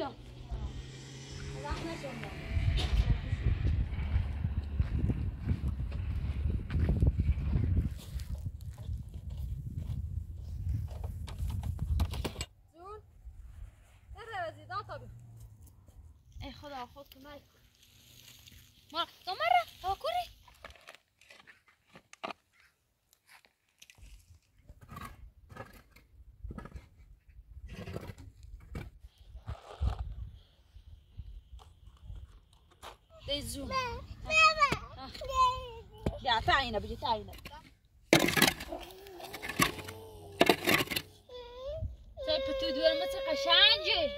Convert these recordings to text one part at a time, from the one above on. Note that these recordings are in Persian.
بیا وقت نشون جون نره وزیدان تا بیا ای خدا خود کمک ما تو مره تا کوری زون بیا تعیینه بجی تعیینه سای پتو دور مثل قشنگه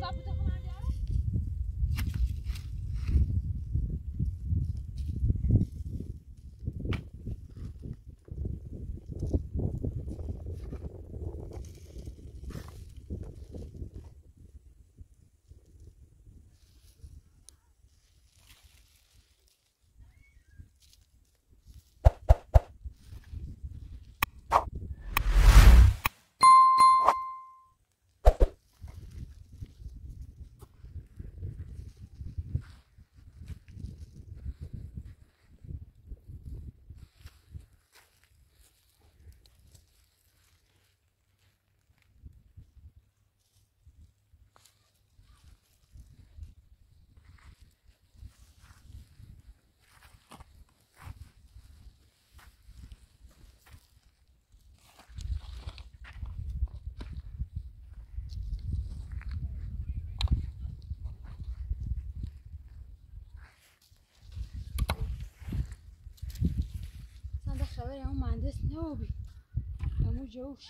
خبر اون مهندس نوبی همون جوش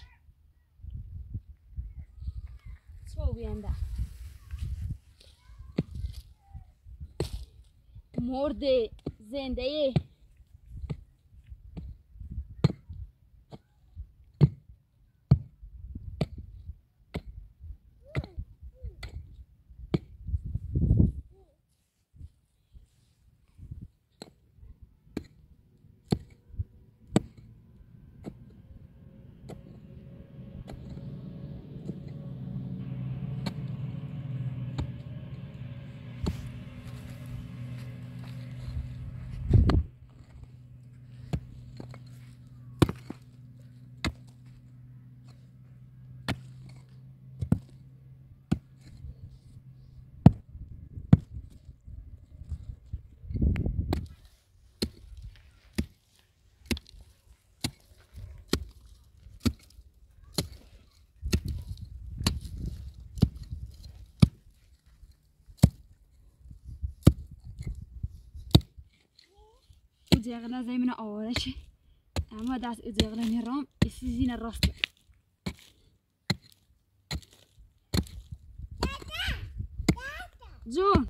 سوبی انده مرده زنده ازيغنا زي من اول شيء اما داس ازيغنا نرام السيزين الراس جون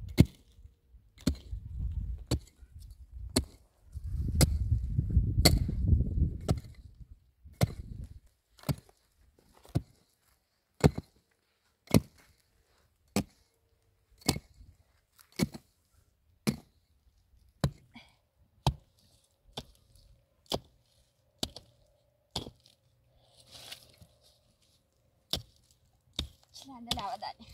عندنا وداني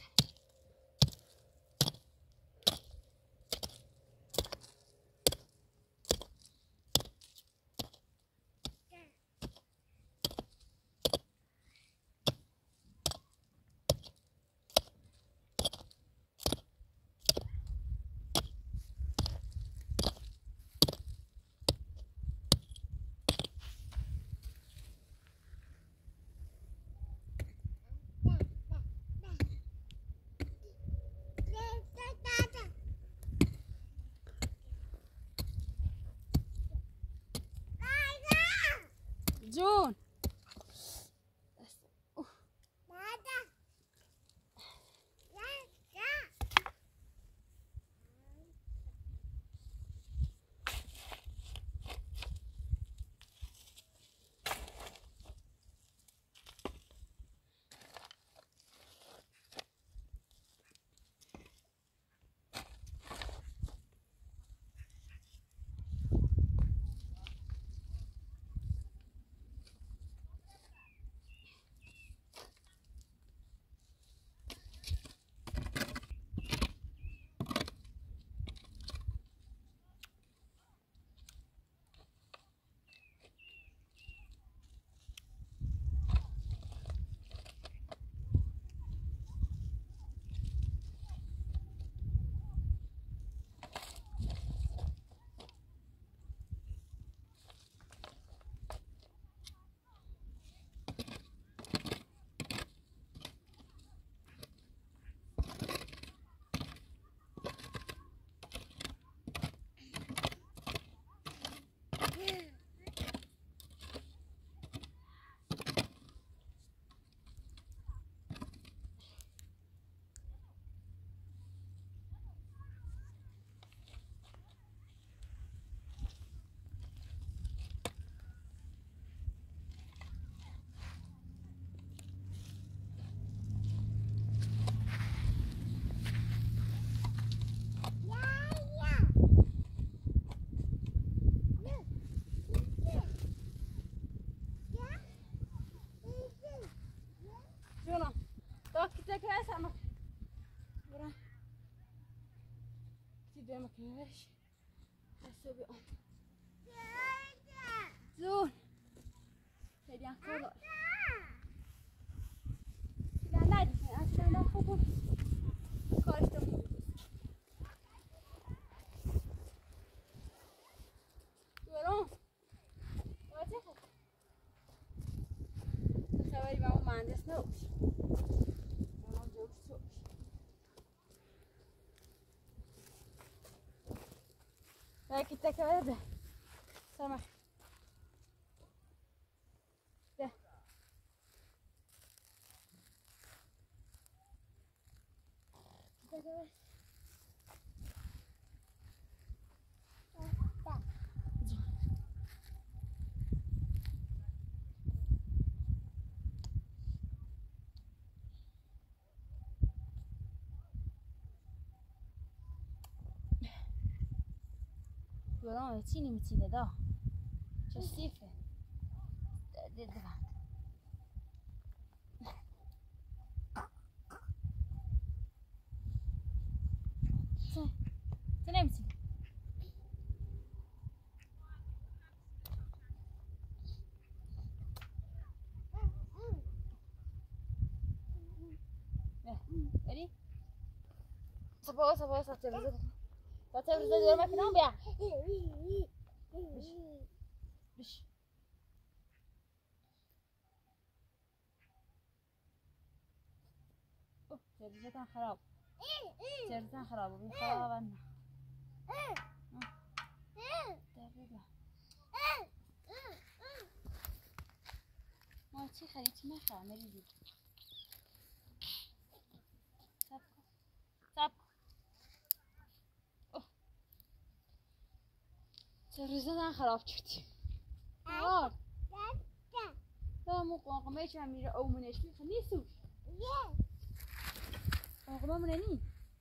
جون مكناش حسابي زون هدي عن كذا لا نادي أصلا لا خبر كارشتم يورون واجهك تصوري ماما ما عندي سنوش ماما جوش سوش لكن تكبر سمح ده تكبر يورون تيني متيلة ده شو السيفة ده بعد تنام متيلة ready صبوا تعتبر زي ما كنا بيع بش ترجعتها خراب وبين خراب عنا ما تشي خليتي ما خامري دي ساب ترجعتها خراب شفتي لا مو قماش عم يرى أو مناش في خنيسوش قماش مناني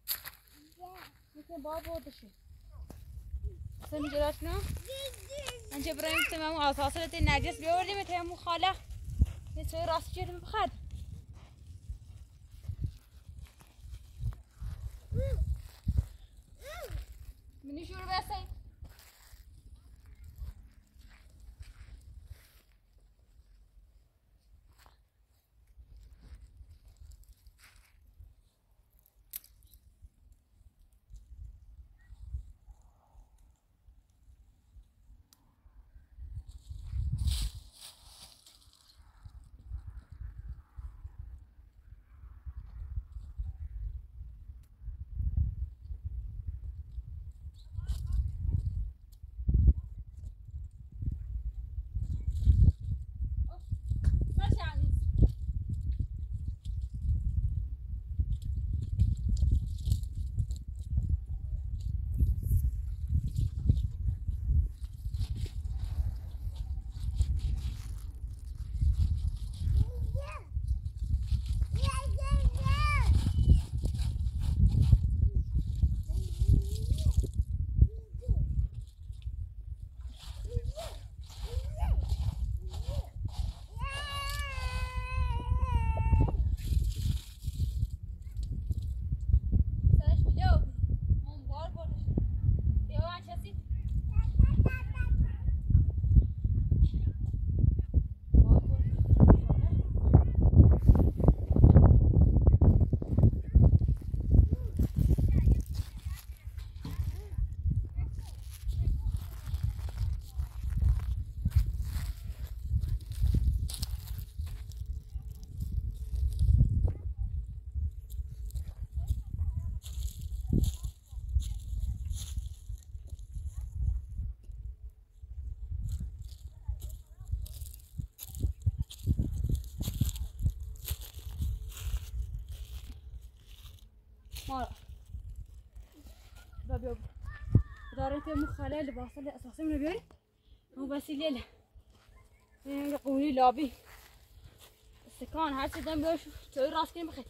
مثل بابا وضشي سامي جراتنا أنت إبراهيم تمام أساسا النجس بيوري متى مو خاله نسوي راس جير بخد مني شو رباسي مارا بابي دارت مخالة اللي باصل أساسا من بيري مو بس الليلة يقولي لابي السكان هاد سدم بيوش تسوي راسك مخي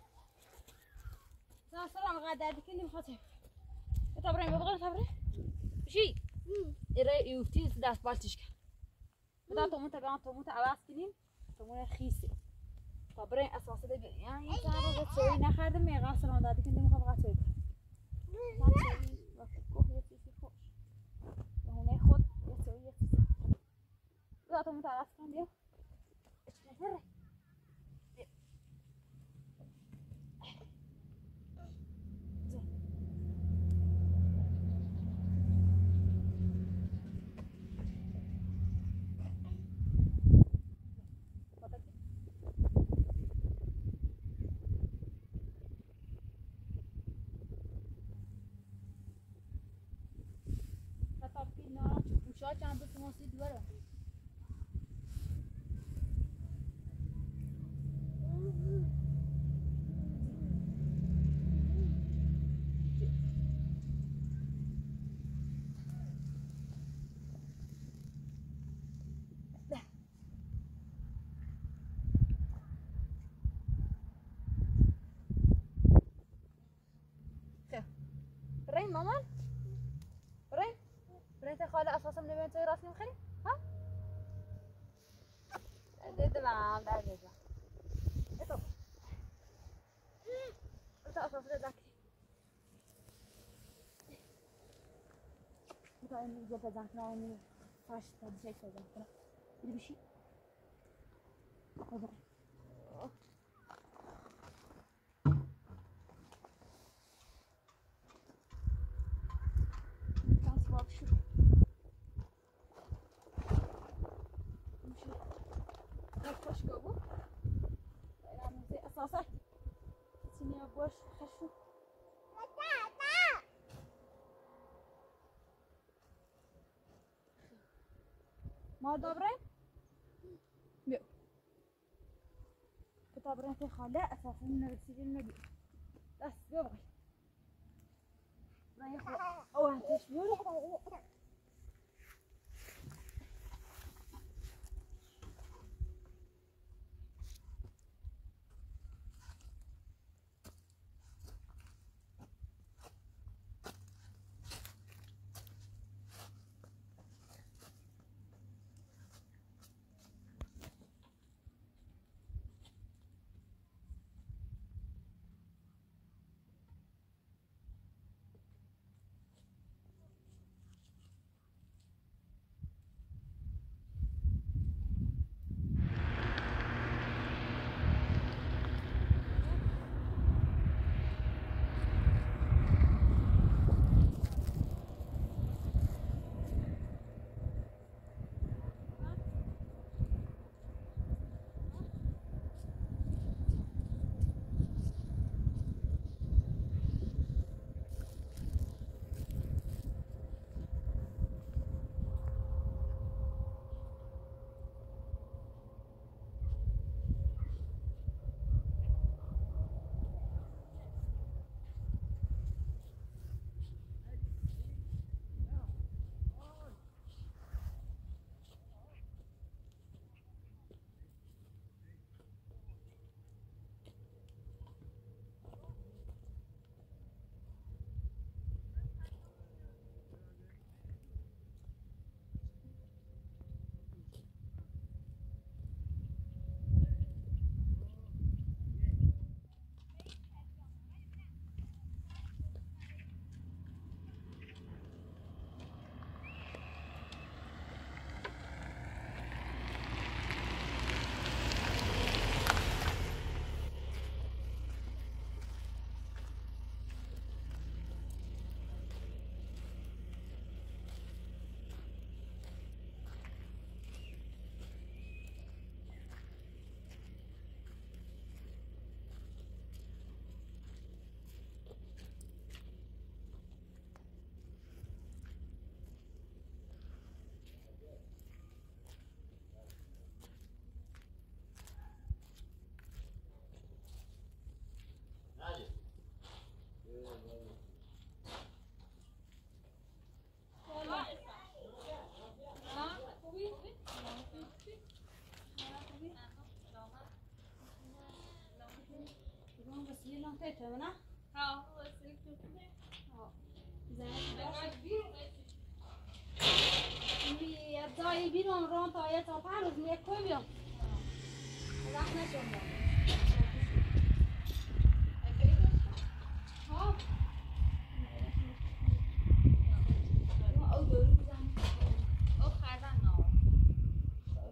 سلام غدا دكني مخاطب تبرين ببغى تبرين شيء إيه يوتيز داس بالتشك بدأ تومت عواس كنين تومت خيسي تبرين أساسا ده يعني كانوا بتسوي نخردم يغاسل هذا دكني مخاطب بذار تو متعرف کنم بیا بره چند تا سماسی دوره بریم مامان بریم خاله اساسا نبین توی راست میخوری ها دیدم در دیدم اتو اساسا دکتی تا این دیگه بزن کنه اونی فرش تا دیگه بزن کنه بیدی بشی بزن اساسا سینه باش خشو ما دوباره بیا دوباره في خاله اساسا نرسيدين نبي بس يبغي ما يخلق او هتشبه تمنا ها ابتدایی بیرون رون تا یه تا پنج روز میگه کوی بیام وقت نشون ها او دارو بزن او خردن نا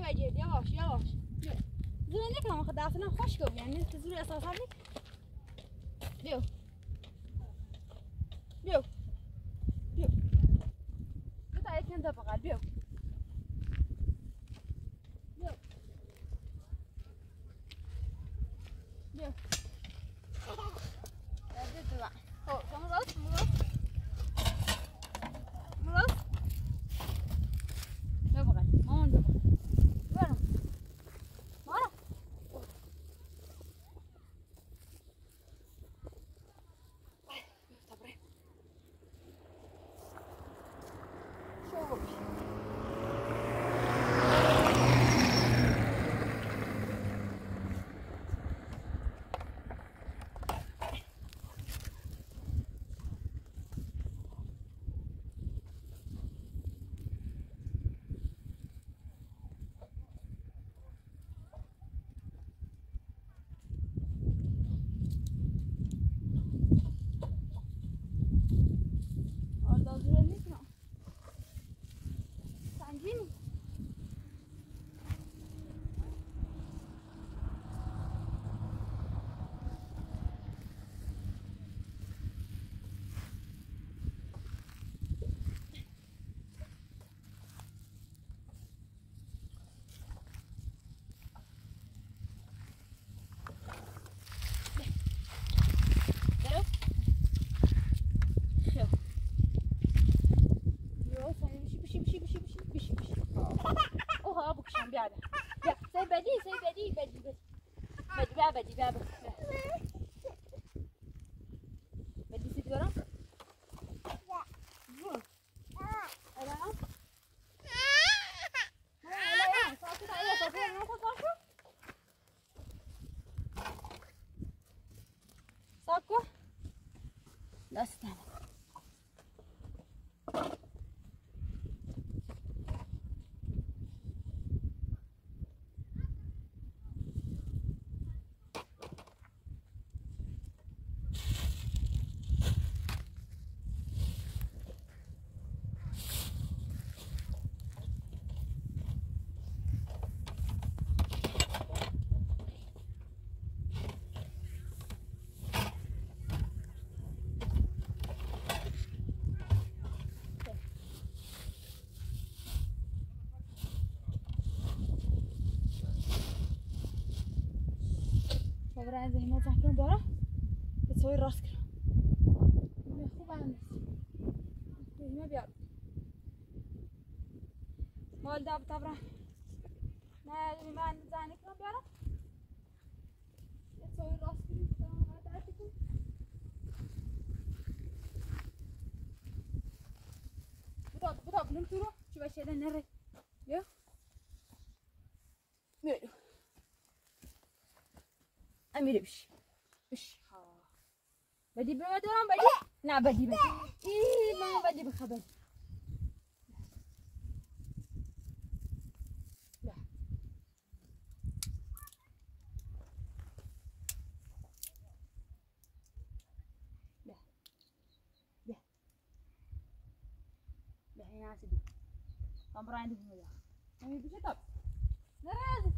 مجید یواش یواش زور نکنم خود دستانم خوش کن یعنی تو زور اساسا نیست بیو بیو بیو بتا یکم دا بقل بیو بیو بیو دو بقل خب شما راست دو بقل مامان دو بقل برم مارا بدی سید برم؟ نه الان؟ الان ساکت نه خود باشو ساکو دستم برای زحمت زحمت دارم بسوی راست کنم خوب هم نیست زحمه بیار مال داب تبرم نه من زنی کنم بیارم بسوی راست کنم بدا بلوم تو رو چی باشه ده نره بیا میرو میره بش بدی به من دارم بدی نه بدی من بدی بخبر به این ناسی دو کامران دو میاد نمی بشه تاب نراز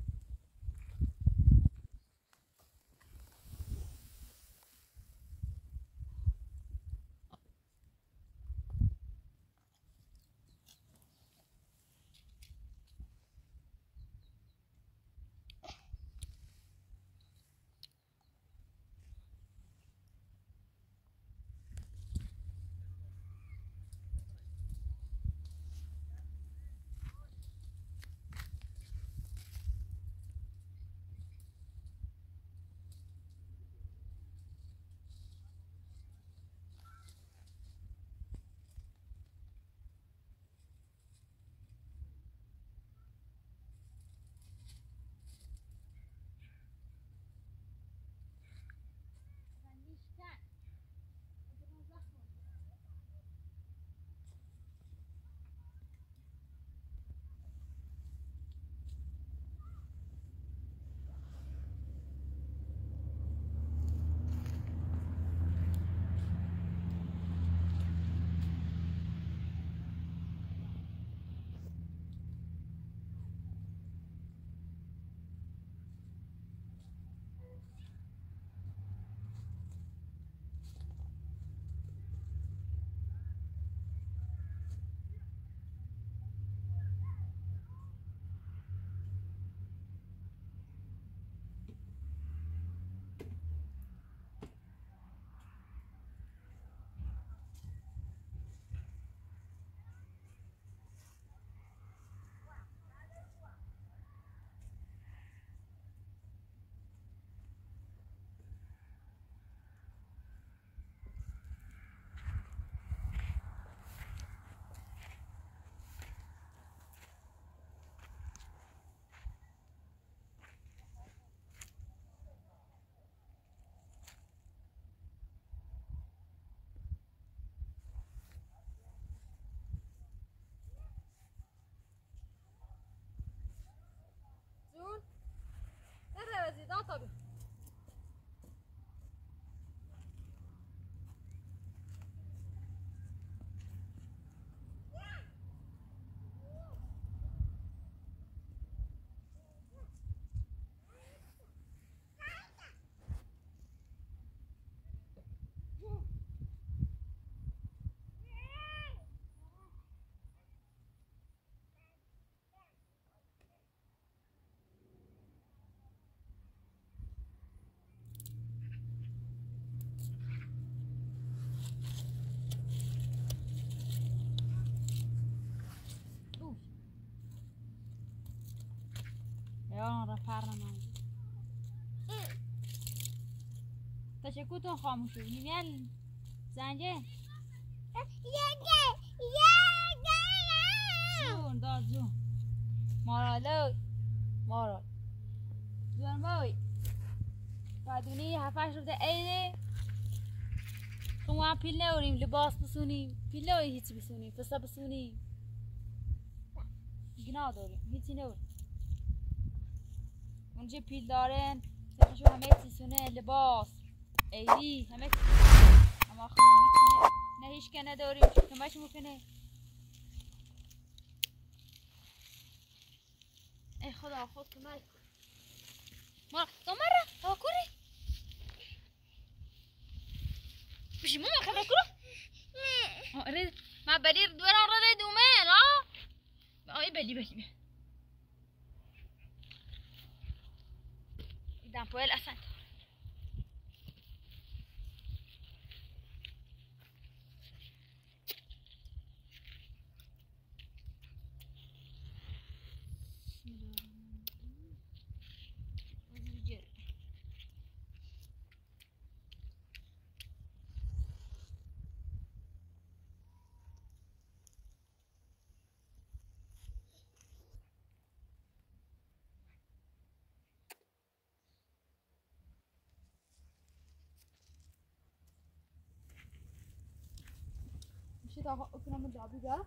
تا یا رفرنا تشکوتون خاموش شد میل زنجه جون داد جون مارالو مارال جون بای بدونی هفتش روز عیده شما هم پیل نوریم لباس بسونیم پیل نوری هیچی بسونیم فسا بسونیم گناه داریم هیچی نوریم اونجا پیل دارن سرشو همه چیزونه لباس ایدی همه اما خانم هیچی نه هیچ که نداریم کمش مکنه ای خدا خود کمک مارا دامره تا کوری بشی ماما خبر کرو رید ما بریر دوران را دومه لا آی بلی ایدم پویل اصلا مشيت اكل من دابي ده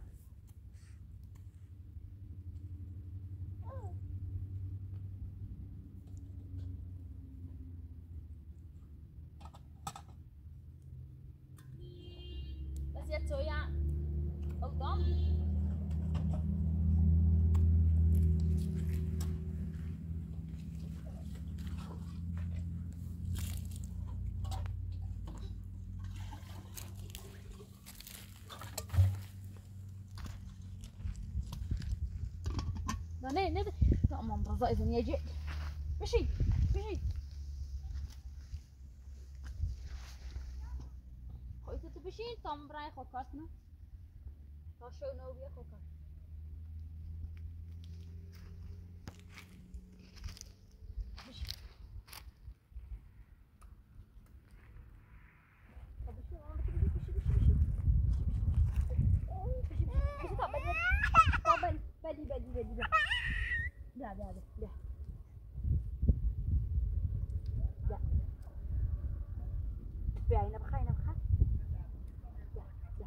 بس يا تويا قدام نه لا ماما رضا اذا يجي مشي خودت تو بشین تا برای خوکات نه تا شو نو بیا خوکات بشی تا بشی ماما بشی تا بلی لا بعينه بخاينه بخا لا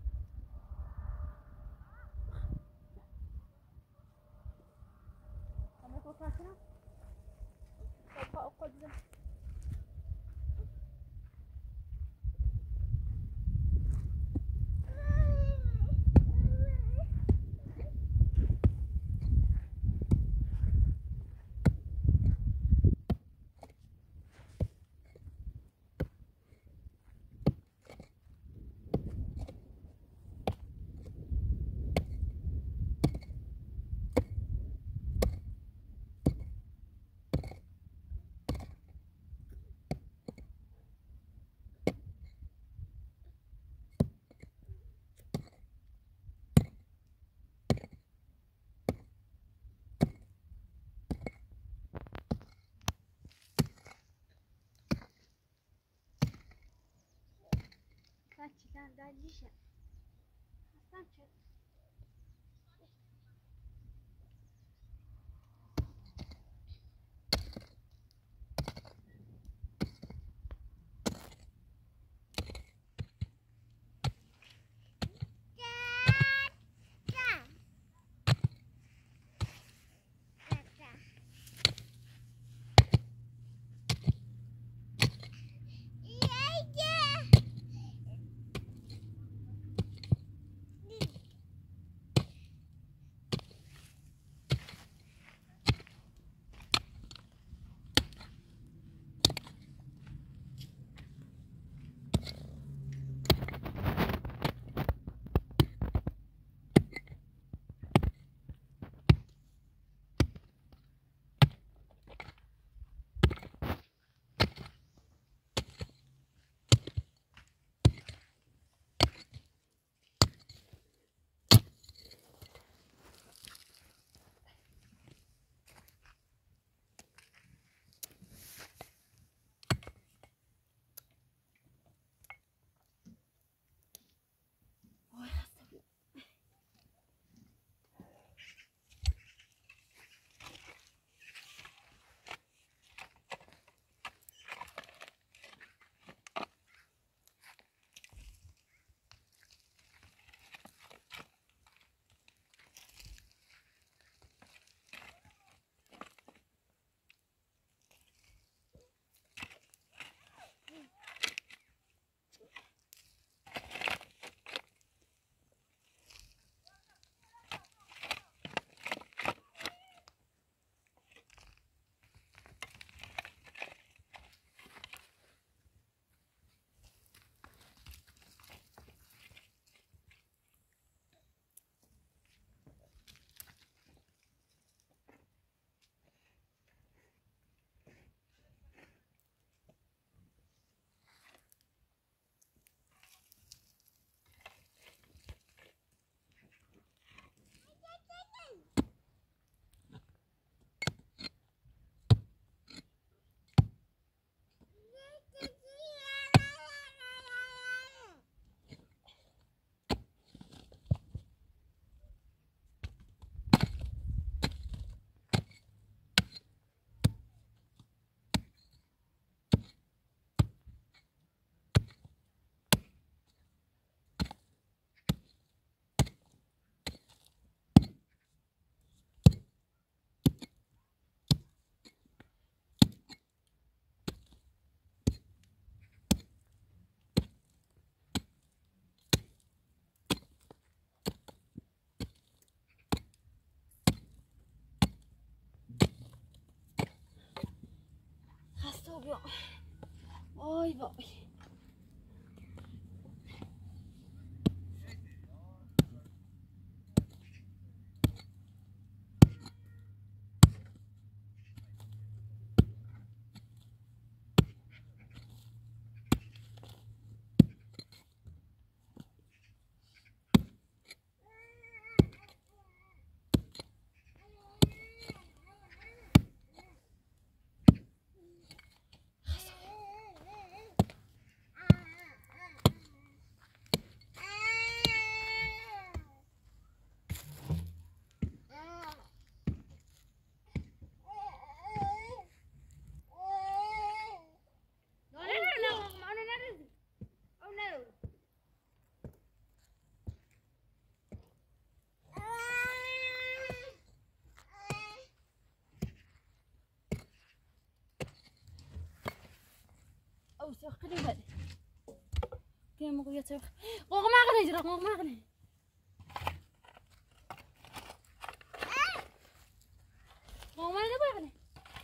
انا توقع كده توقع قدام Saçlar da lişe. Saçlar. بیا آی وای أو سوخ كلي بدي كم قوية سوخ قوق ما غني جرا قوق ما غني قوق ما نبغى غني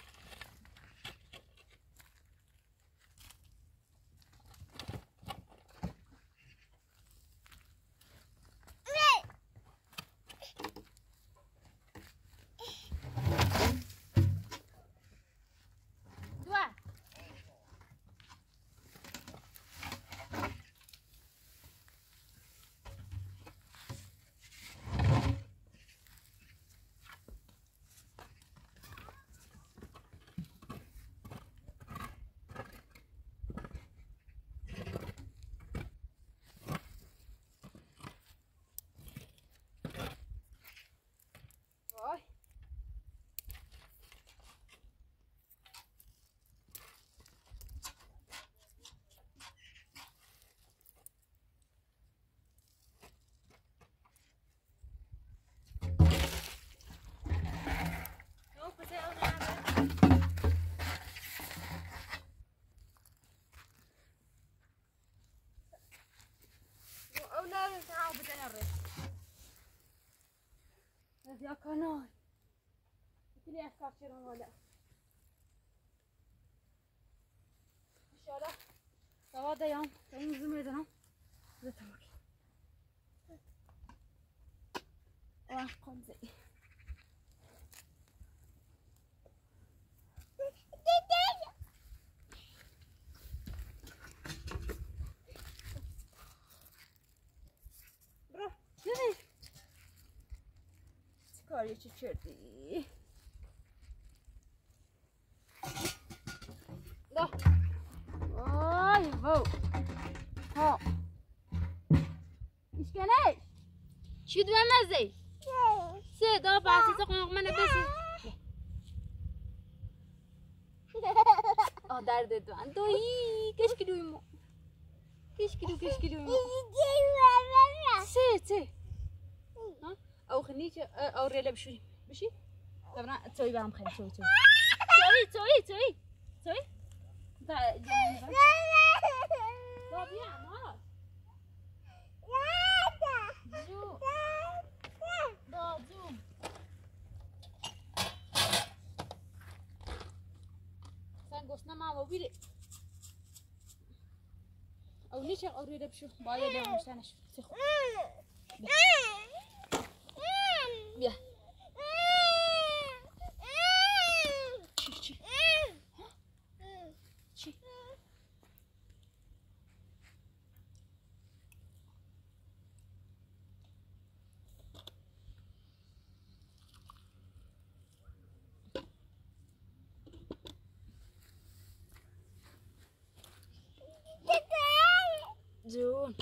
يا كناي قلت لي افكار شنو ولا ان شاء الله سوادا يوم تنزل ميدنا زتمك واقوم زي برو يلا کاری چه کردی؟ دا وای وو ها اشکنش چی دوه مزه؟ سه دا بحثی تا قناق منه بسی آه درده دوان دویی کشکی دوی مو کشکی دوی مو سه او خليك او ريلا بشوي ماشي طبعا تسوي بقى مخلي تسوي لا طبيعي ما زو لا زوم سانغوسنا ما وبيلي او ليش او ريلا بشوي بايا ده مشانش سخو بیا چی جون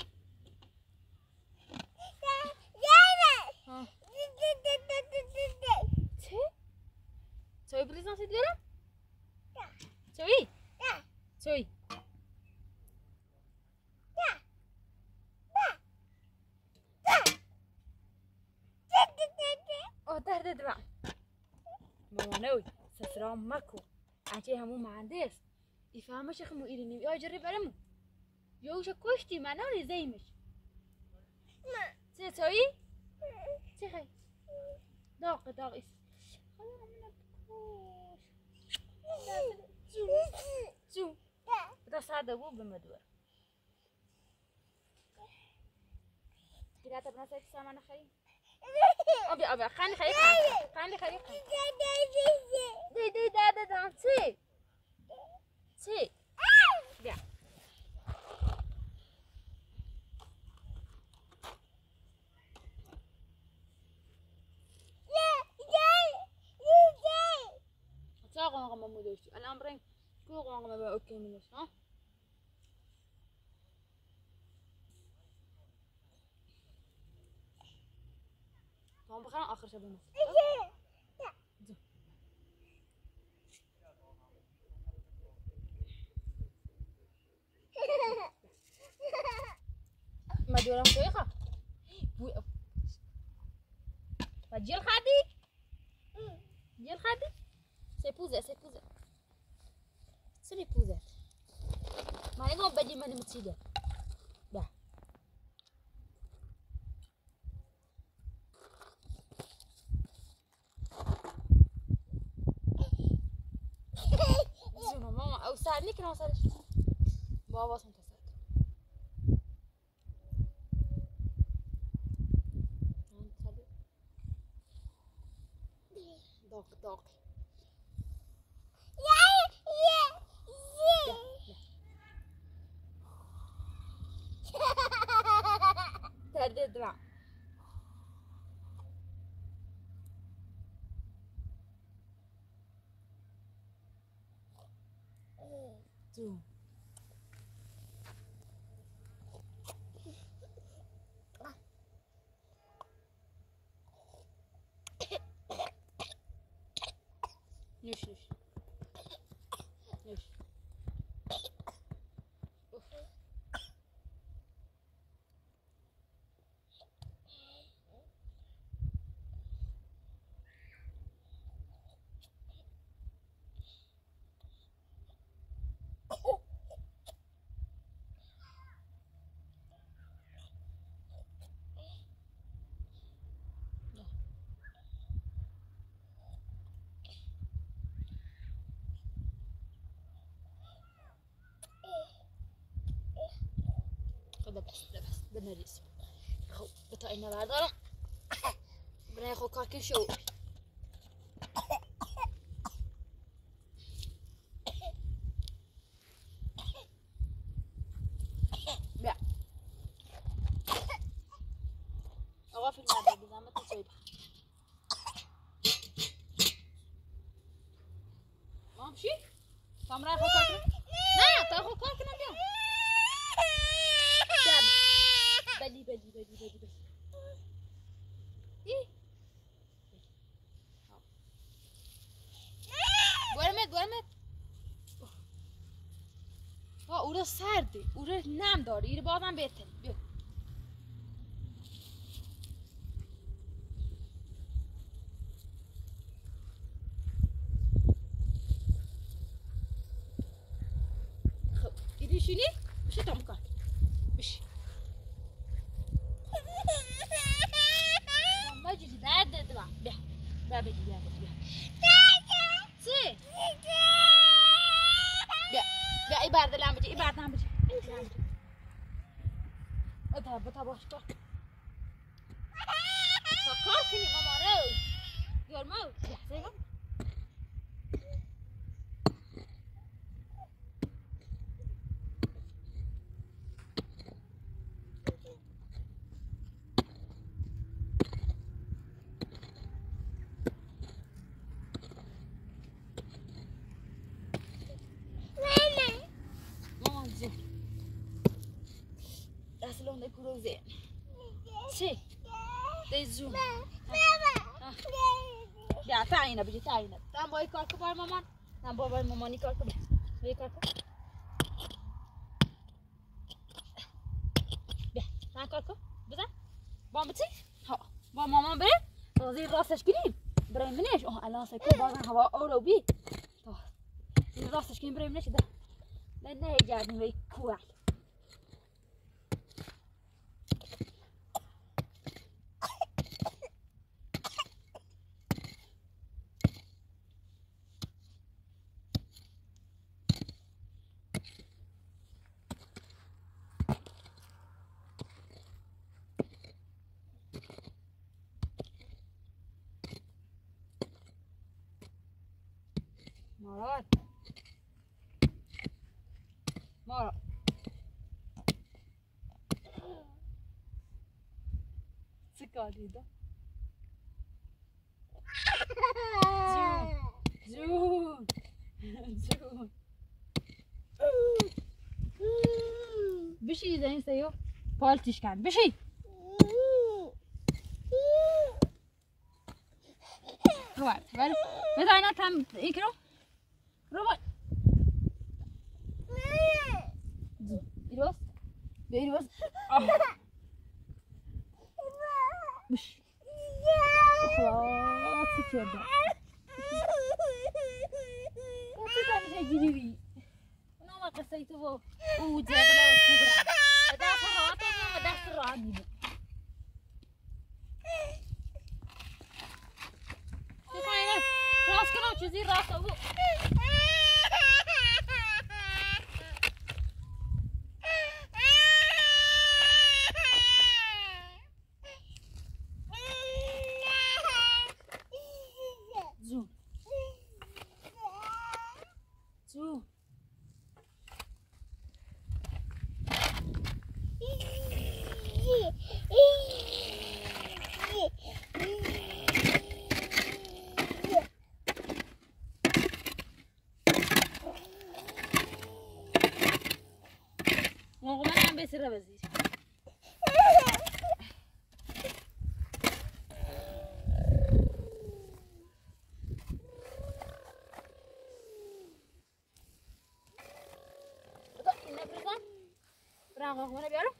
تسوي بريزان سيد ليرة؟ تسوي؟ تسوي اوه ده دبع مونوي سسرام ماكو عجي همو مهندس يفهمش اخمو إيريني يا جرب علمو يوش كوشتي ما نوري زي مش تسوي؟ تخي داق هذا هو بمدور كده تبنا سيف سامنا خي أبي خاني خي خاني خي دي دا سي بيا تاقوا ما مدوش الأمرين كوقوا ما بقى أوكي منش ها هم بخير آخر شيء بنص ما دورم كويخة جيل خادي c'est pouze c'est les pouzettes ما يقوم بدي من متيجة ده زينو ماما أو ساعدني كنا وصلت بابا سنت دوق تردد مع نوش بس بنريس خو بتاعنا بعد بناخذ كاكي شو لا أوقف المعدة بزعمة تصيبها ماشي سامرا أخو كاكي لا تأخذ كاكي نبيهم بلي إيه دورمت اورا سرده اورا نم داره ایره بازم بهتره بیا خب ایره شونی بشه تا مکان بشه ماجی درد دوا بیا بیا سي بیا ای برده لام بجی بتا باش کار کنی ماما رو گرمو لحظه کن Long they put in. See, they zoom. Yeah, fine, but you're fine. Tam boy, cock about Mamma. Tam boy, Mamma, cock about. Wake up. Yeah, cock. Does that? Bombity? How? Mamma, bread? So they lost a screen. Brain finish. Oh, I lost a cook. How old will be? You lost a screen, brain finish. Then they got me cool. مارات مارا سكاري ده جون جون بشي زين سيو بالتش كان بشي روح بل متى أنا كم يكرو روح يروس بيروس مش خلاص كده وتكمل تجري أنا ما قصيته وجاكنا وكبران هذا صراحة ما هذا صراحة تكمل راس كنا وشزي راس أبو سر بزيد راغو وانا بيعرف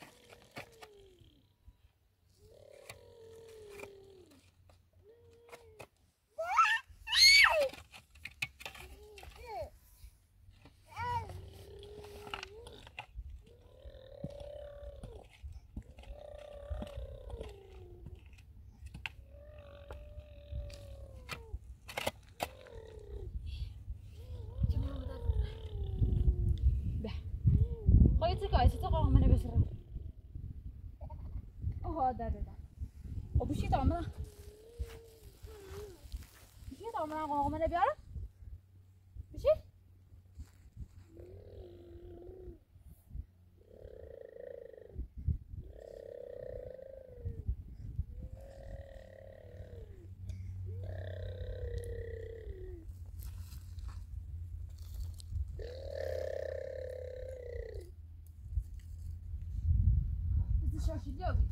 ده وبشي طعمها بشي طعمها قوم انا بيعرف بشي بس شو اليوم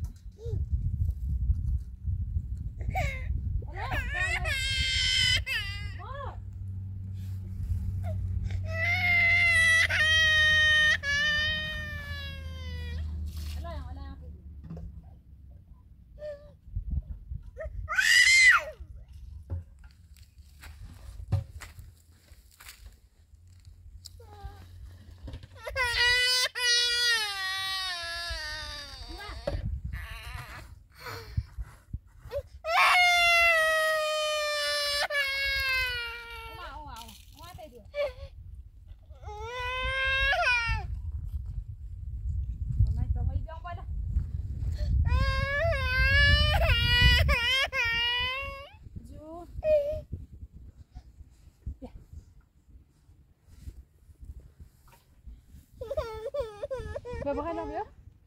بابا غير بيا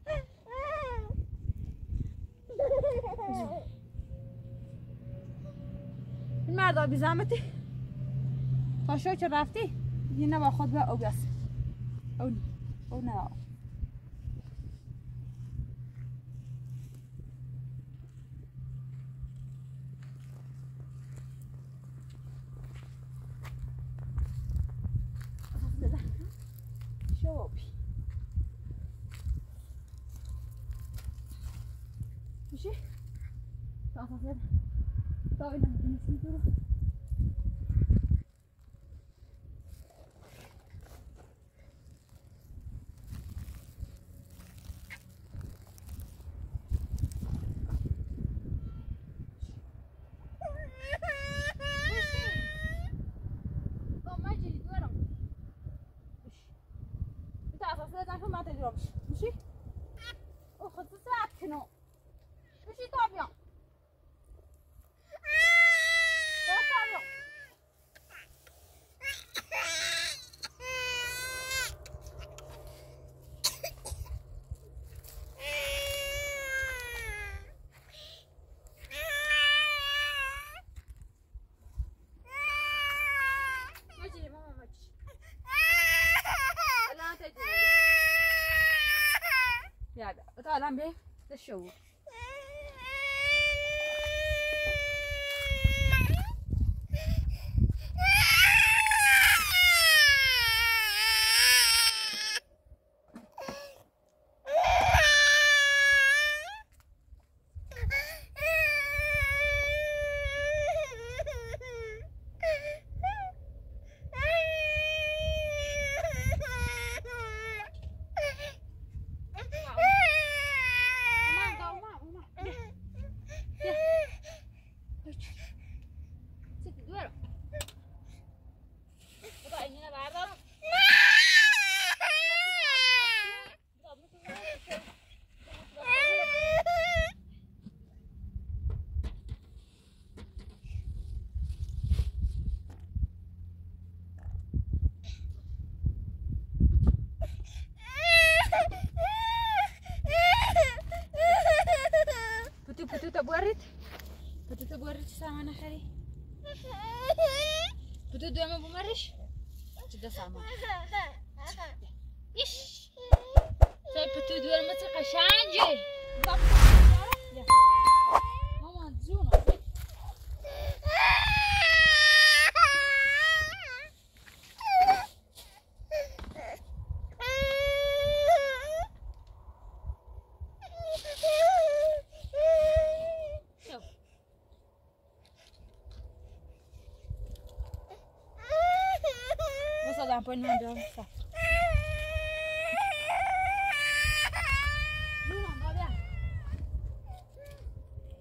المرد بزعمتي فشوي رفتي هنا باخد بقى او بس او نه شو ماشي تعال تعال تعال نسيبه ماشي وخذ ساعة كنو ماشي طابية طابية تعال بيه للشوق بوريت سامانة خلي بتدو يا ما بمرش جدا سامانة إيش طيب بتدو يا ما تقشانجي ماما تزونا Poi non devo fare. Non va bene.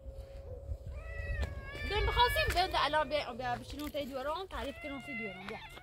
دول مخلصين بنت على بشنو تيدورون تعرف كانوا في دورون